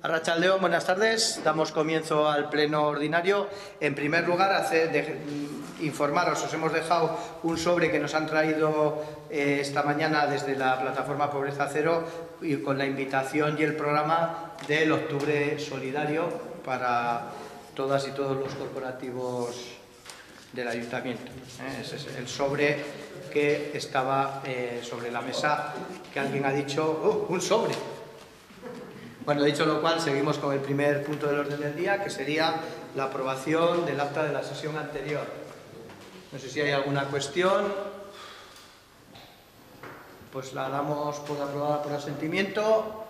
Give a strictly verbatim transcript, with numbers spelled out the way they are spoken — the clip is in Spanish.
Arratsaldeon, buenas tardes. Damos comienzo al pleno ordinario. En primer lugar, hacer de, informaros, os hemos dejado un sobre que nos han traído eh, esta mañana desde la plataforma Pobreza Cero y con la invitación y el programa del Octubre Solidario para todas y todos los corporativos del Ayuntamiento. ¿eh? Ese es el sobre que estaba eh, sobre la mesa, que alguien ha dicho, ¡oh, un sobre! Bueno, dicho lo cual, seguimos con el primer punto del orden del día, que sería la aprobación del acta de la sesión anterior. No sé si hay alguna cuestión. Pues la damos por aprobada por asentimiento.